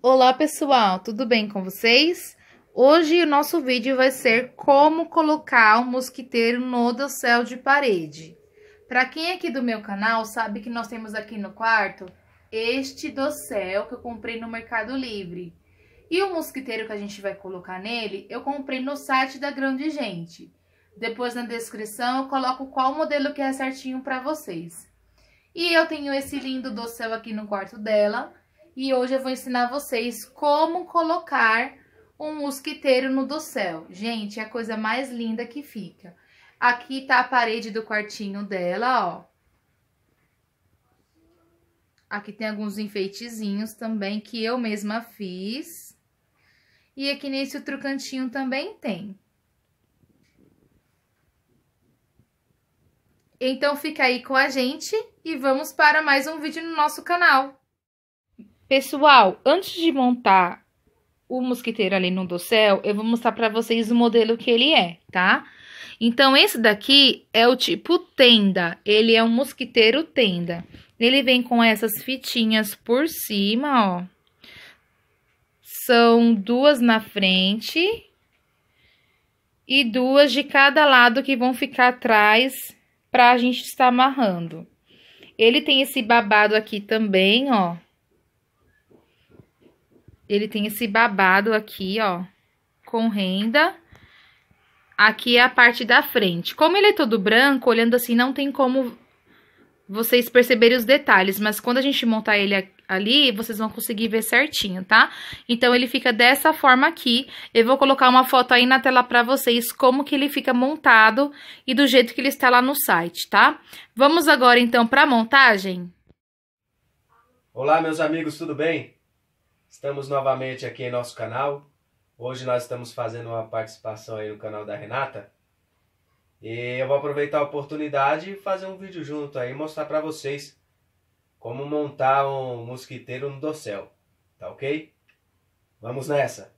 Olá pessoal, tudo bem com vocês? Hoje o nosso vídeo vai ser como colocar um mosquiteiro no dossel de parede. Para quem é aqui do meu canal sabe que nós temos aqui no quarto este dossel que eu comprei no Mercado Livre. E o mosquiteiro que a gente vai colocar nele, eu comprei no site da Grande Gente. Depois na descrição eu coloco qual modelo que é certinho para vocês. E eu tenho esse lindo dossel aqui no quarto dela. E hoje eu vou ensinar vocês como colocar um mosquiteiro no dossel. Gente, é a coisa mais linda que fica. Aqui tá a parede do quartinho dela, ó. Aqui tem alguns enfeitezinhos também que eu mesma fiz. E aqui nesse outro cantinho também tem. Então fica aí com a gente e vamos para mais um vídeo no nosso canal. Pessoal, antes de montar o mosquiteiro ali no dossel, eu vou mostrar pra vocês o modelo que ele é, tá? Então, esse daqui é o tipo tenda, ele é um mosquiteiro tenda. Ele vem com essas fitinhas por cima, ó. São duas na frente e duas de cada lado que vão ficar atrás pra gente estar amarrando. Ele tem esse babado aqui também, ó. Ele tem esse babado aqui, ó, com renda. Aqui é a parte da frente. Como ele é todo branco, olhando assim, não tem como vocês perceberem os detalhes. Mas quando a gente montar ele ali, vocês vão conseguir ver certinho, tá? Então, ele fica dessa forma aqui. Eu vou colocar uma foto aí na tela pra vocês, como que ele fica montado e do jeito que ele está lá no site, tá? Vamos agora, então, pra montagem? Olá, meus amigos, tudo bem? Estamos novamente aqui em nosso canal. Hoje nós estamos fazendo uma participação aí no canal da Renata. E eu vou aproveitar a oportunidade e fazer um vídeo junto aí, mostrar para vocês como montar um mosquiteiro no dossel. Tá ok? Vamos nessa!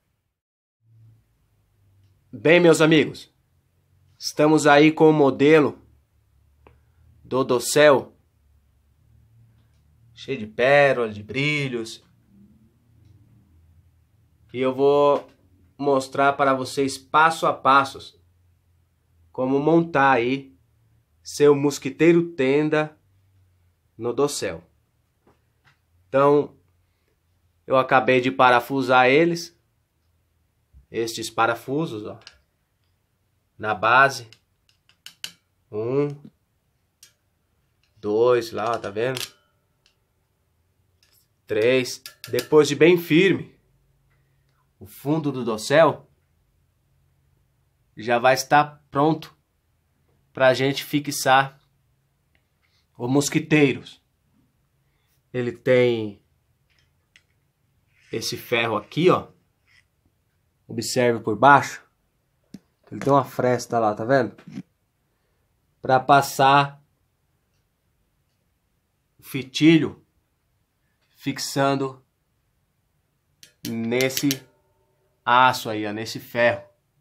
Bem, meus amigos, estamos aí com o modelo do dossel. Cheio de pérolas, de brilhos. E eu vou mostrar para vocês passo a passo como montar aí seu mosquiteiro tenda no dossel. Então, eu acabei de parafusar estes parafusos, ó, na base. 1, 2, lá, ó, tá vendo? 3, depois de bem firme. O fundo do dossel já vai estar pronto para a gente fixar o mosquiteiro. Ele tem esse ferro aqui, ó. Observe por baixo. Ele tem uma fresta lá, tá vendo? Para passar o fitilho fixando nesse aço aí, ó, nesse ferro.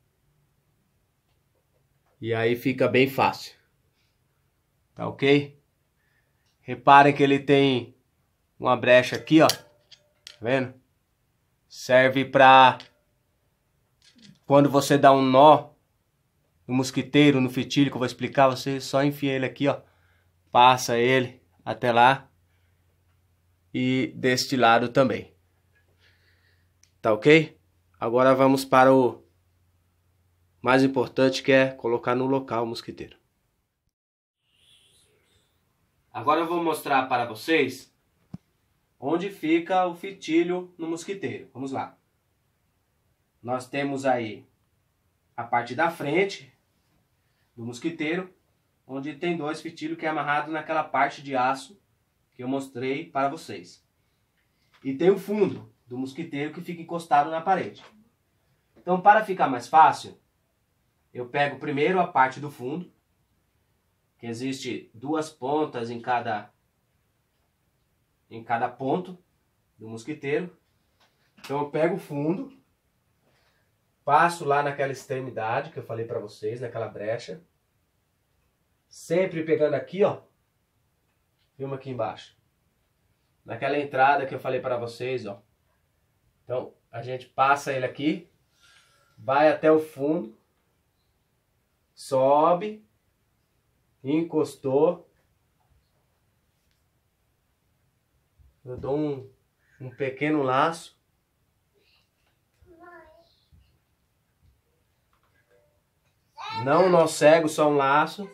E aí fica bem fácil. Tá ok? Reparem que ele tem uma brecha aqui, ó. Tá vendo? Serve pra quando você dá um nó no mosquiteiro, no fitilho, que eu vou explicar, você só enfia ele aqui, ó. Passa ele até lá. E deste lado também. Tá ok? Agora vamos para o mais importante, que é colocar no local o mosquiteiro. Agora eu vou mostrar para vocês onde fica o fitilho no mosquiteiro. Vamos lá. Nós temos aí a parte da frente do mosquiteiro, onde tem dois fitilhos que é amarrado naquela parte de aço que eu mostrei para vocês. E tem o fundo do mosquiteiro que fica encostado na parede. Então, para ficar mais fácil, eu pego primeiro a parte do fundo, que existe duas pontas em cada ponto do mosquiteiro. Então, eu pego o fundo, passo lá naquela extremidade que eu falei para vocês, naquela brecha, sempre pegando aqui, ó, filma aqui embaixo, naquela entrada que eu falei para vocês, ó, Então, a gente passa ele aqui, vai até o fundo, sobe, encostou. Eu dou um pequeno laço. Não nó cego, só um laço.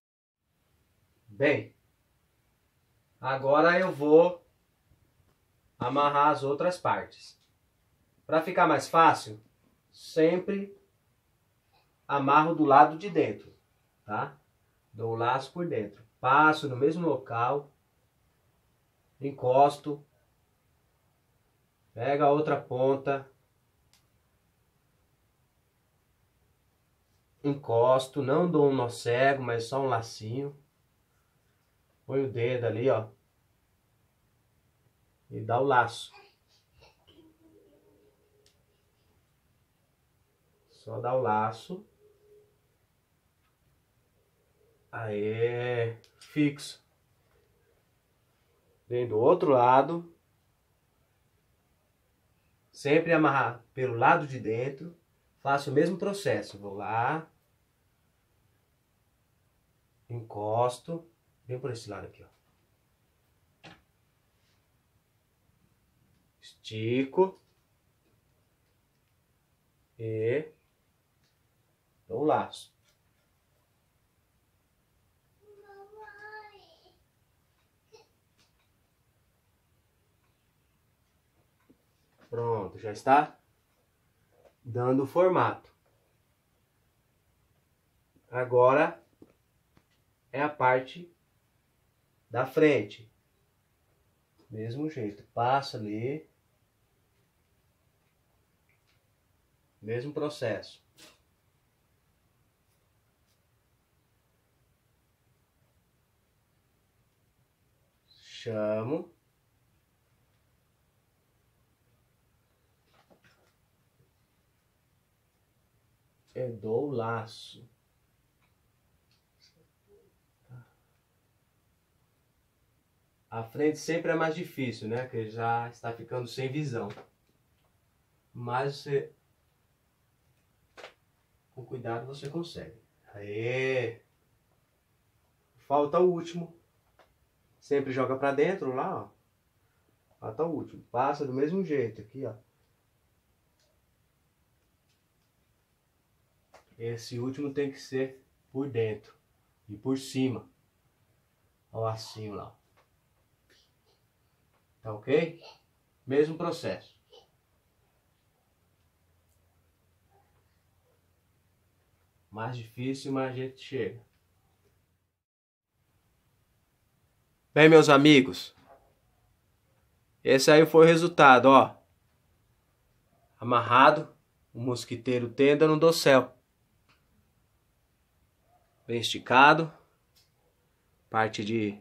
Bem, agora eu vou amarrar as outras partes. Para ficar mais fácil, sempre amarro do lado de dentro, tá? Dou o laço por dentro. Passo no mesmo local, encosto, pego a outra ponta, encosto, não dou um nó cego, mas só um lacinho. Põe o dedo ali, ó, e dá o laço. Só dá o laço. Aê, fixo. Vem do outro lado. Sempre amarrar pelo lado de dentro. Faço o mesmo processo. Vou lá. Encosto. Vem por esse lado aqui, ó. Estico. E dou o laço. Pronto, já está dando o formato. Agora é a parte da frente. Mesmo jeito, passa ali. Mesmo processo. Chamo. Eu dou o laço. A frente sempre é mais difícil, né? Porque já está ficando sem visão. Mas você, com cuidado, você consegue. Aê! Falta o último. Sempre joga pra dentro lá, ó. Falta o último. Passa do mesmo jeito aqui, ó. Esse último tem que ser por dentro e por cima. Ó, o lacinho lá. Tá ok? Mesmo processo. Mais difícil, mas a gente chega. Bem, meus amigos, esse aí foi o resultado, ó. Amarrado, o mosquiteiro tenda no dossel. Bem esticado. Parte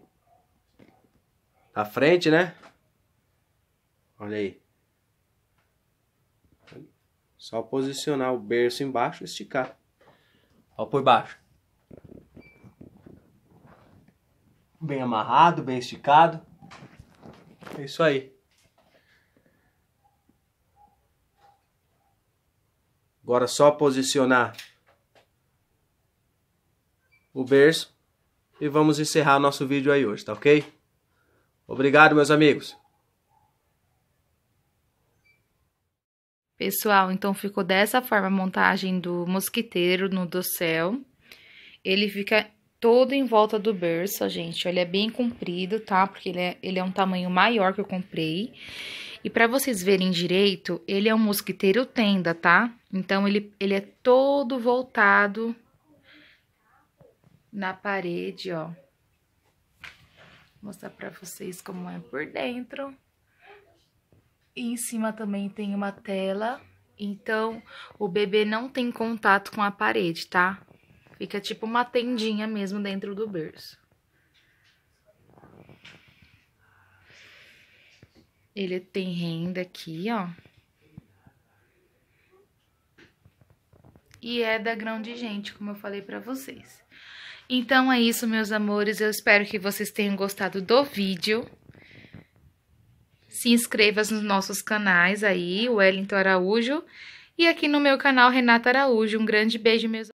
da frente, né? Olha aí. Só posicionar o berço embaixo e esticar. Ó por baixo. Bem amarrado, bem esticado. É isso aí. Agora só posicionar o berço e vamos encerrar nosso vídeo aí hoje, tá ok? Obrigado, meus amigos. Pessoal, então ficou dessa forma a montagem do mosquiteiro no dossel. Ele fica todo em volta do berço, gente. Ele é bem comprido, tá? Porque ele é um tamanho maior que eu comprei. E pra vocês verem direito, ele é um mosquiteiro tenda, tá? Então, ele é todo voltado na parede, ó. Vou mostrar pra vocês como é por dentro. E em cima também tem uma tela. Então, o bebê não tem contato com a parede, tá? Fica tipo uma tendinha mesmo dentro do berço. Ele tem renda aqui, ó. E é da Grão de Gente, como eu falei pra vocês. Então é isso, meus amores. Eu espero que vocês tenham gostado do vídeo. se inscreva nos nossos canais aí, o Wellington Araújo, e aqui no meu canal, Renata Araújo. Um grande beijo, meus